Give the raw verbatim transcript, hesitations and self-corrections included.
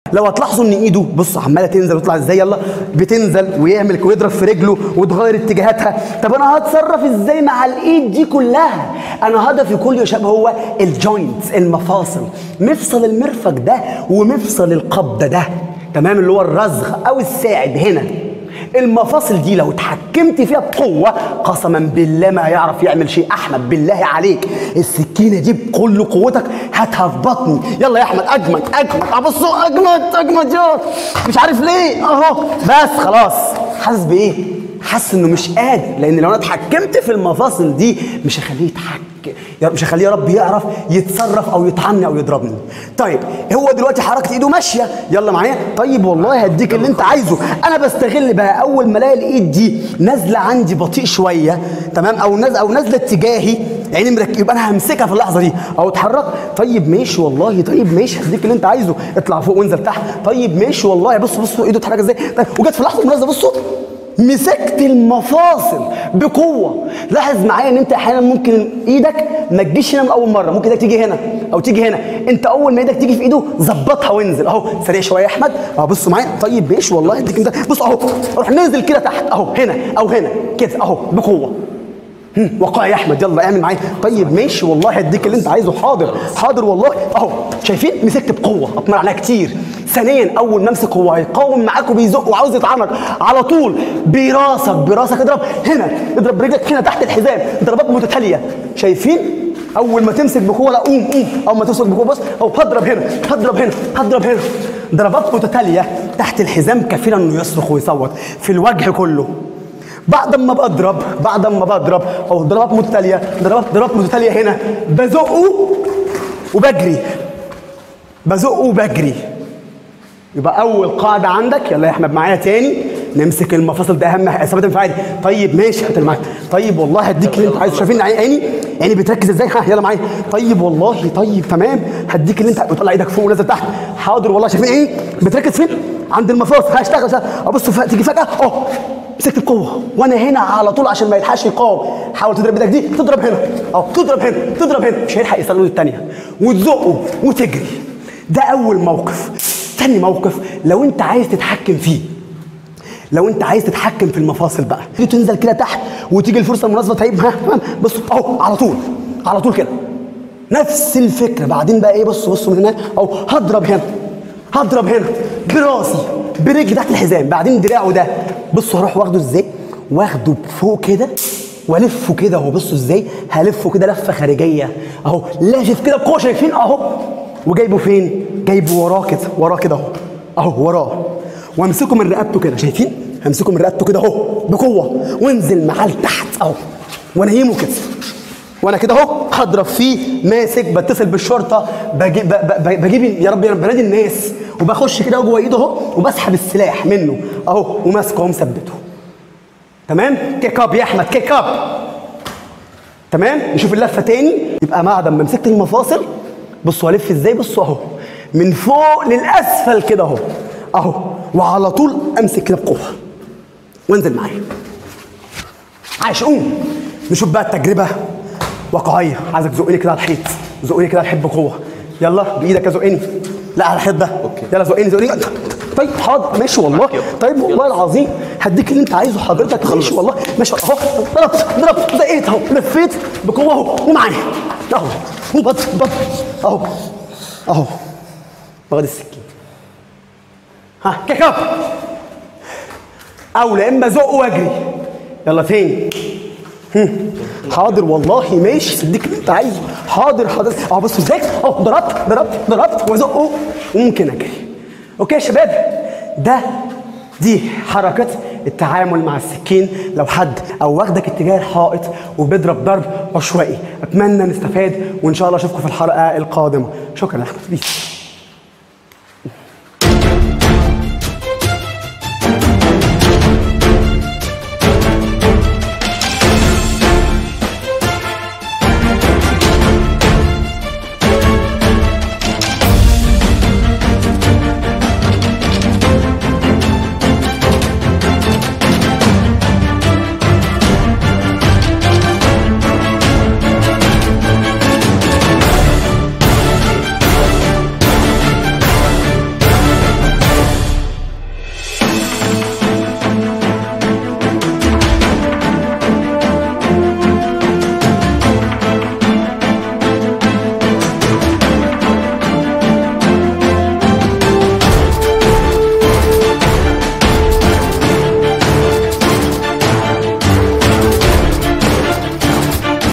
لو هتلاحظوا ان ايده بص عماله تنزل وتطلع ازاي، يلا بتنزل ويعمل ويضرب في رجله وتغير اتجاهاتها. طب انا هتصرف ازاي مع الايد دي كلها؟ انا هدفي كله يا شباب هو الجوينتس، المفاصل، مفصل المرفق ده ومفصل القبضه ده، تمام، اللي هو الرزغ او الساعد هنا. المفاصل دي لو اتحكمت فيها بقوه قسما بالله ما هيعرف يعمل شيء. احمد بالله عليك السكينه دي بكل قوتك هاتها في بطني. يلا يا احمد اجمد اجمد، ابصوا اجمد اجمد يا مش عارف ليه اهو. بس خلاص حاسس بايه؟ حاسس انه مش قادر، لان لو انا اتحكمت في المفاصل دي مش هخليه يتحكم، مش هخليه يا رب يعرف يتصرف او يطعني او يضربني. طيب هو دلوقتي حركه ايده ماشيه، يلا معايا. طيب والله هديك اللي انت عايزه. انا بستغل بقى اول ما الاقي الايد دي نازله عندي بطيء شويه، تمام، او نازله او نازله اتجاهي، عيني مركب، يبقى انا همسكها في اللحظه دي او اتحرك. طيب ماشي والله، طيب ماشي هديك اللي انت عايزه، اطلع فوق وانزل تحت. طيب ماشي والله، بص بصوا ايده اتحرك ازاي. طيب وجت في لحظه مناسبه بصوا مسكت المفاصل بقوه. لاحظ معايا ان انت احيانا ممكن ايدك ما تجيش هنا من اول مره، ممكن ايدك تيجي هنا او تيجي هنا. انت اول ما ايدك تيجي في ايده ظبطها وانزل اهو، سريع شويه يا احمد اهو. بص معايا، طيب ماشي والله اديك انت، بص اهو روح نازل كده تحت اهو، هنا او هنا كده اهو بقوه. وقع يا احمد، يلا اعمل معايا. طيب ماشي والله هديك اللي انت عايزه، حاضر حاضر والله اهو. شايفين مسكت بقوه، اتمر عليها كتير. ثانيا اول ما امسك هو هيقاوم معاك وبيزق وعاوز يتعرض على طول براسك براسك اضرب هنا، اضرب برجلك هنا تحت الحزام، ضربات متتاليه. شايفين؟ اول ما تمسك بقوه لا قوم قوم، اول ما تمسك بقوه بص او هضرب هنا هضرب هنا هضرب هنا، ضربات متتاليه تحت الحزام كفيله انه يصرخ ويصوت في الوجه كله. بعد ما بضرب بعد ما بضرب او ضربات متتاليه ضربات ضربات متتاليه هنا، بزقه وبجري بزقه وبجري. يبقى اول قاعده عندك، يلا يا احمد معايا تاني، نمسك المفاصل، ده اهم ثبات انفعالي. طيب ماشي هات معاك. طيب والله هديك اللي انت عايزه. شايفين عيني عيني بتركز ازاي؟ ها يلا معايا. طيب والله طيب تمام هديك اللي انت بتطلع ايدك فوق ونازل تحت. حاضر والله. شايفين ايه بتركز فين؟ عند المفاصل. هشتغل ابص تيجي فجاه اهو مسكت بقوه وانا هنا على طول عشان ما يلحقش يقاوم. حاول تضرب ايدك دي، تضرب هنا اهو، تضرب هنا تضرب هنا، مش هيلحق يصل له الثانيه، وتزقه وتجري. ده اول موقف. ثاني موقف لو انت عايز تتحكم فيه، لو انت عايز تتحكم في المفاصل بقى، تيجي تنزل كده تحت وتيجي الفرصه المناسبه. طيب ها بص اهو على طول على طول كده نفس الفكره. بعدين بقى ايه، بص بص من هنا اهو، هضرب هنا هضرب هنا براسي برجلي تحت الحزام. بعدين دراعه ده بصوا هروح واخده ازاي، واخده فوق كده والفه كده اهو. بصوا ازاي هلفه كده لفه خارجيه اهو، لافف كده بقوه. شايفين اهو، وجايبه فين؟ جايبه وراه كده وراه كده اهو اهو وراه، وامسكه من رقبته كده. شايفين؟ همسكه من رقبته كده اهو بقوه وانزل معاه لتحت اهو، وانيمه كده وانا كده اهو هضرب فيه ماسك. بتصل بالشرطه، بجيب بجيب يا رب يا رب بنادي الناس، وبخش كده جوه ايده اهو وبسحب السلاح منه اهو وماسكه ومثبته. تمام؟ كيك اب يا احمد، كيك اب. تمام؟ نشوف اللفه تاني. يبقى بعد ما مسكت المفاصل بصوا الف ازاي، بصوا اهو من فوق للاسفل كده اهو اهو، وعلى طول امسك كده بقوه وانزل معايا. عايش قوم. نشوف بقى التجربه واقعيه. عايزك تزقني كده على الحيط، زقني كده على الحيط بقوه. يلا بايدك زقني، لا على الحيط ده. أوكي. يلا زقني زقني. طيب حاضر ماشي والله. طيب والله العظيم هديك اللي انت عايزه حضرتك. ماشي والله ماشي اهو. ضربت ضربت زقيت اهو، لفيت بقوه اهو ومعايا اهو، وبط بط اهو اهو، واخد السكين. ها كيك اب، او لا اما ازق واجري. يلا فين؟ حاضر والله ماشي اديك اللي انت عايزه. حاضر حاضر اهو. بصوا ازاي اهو، ضربت ضربت ضربت وازقه وممكن اجري. اوكي يا شباب، ده دي حركه التعامل مع السكين لو حد او واخدك اتجاه الحائط وبيضرب ضرب عشوائي. اتمنى نستفاد، وان شاء الله اشوفكم في الحلقه القادمه. شكرا يا احمد.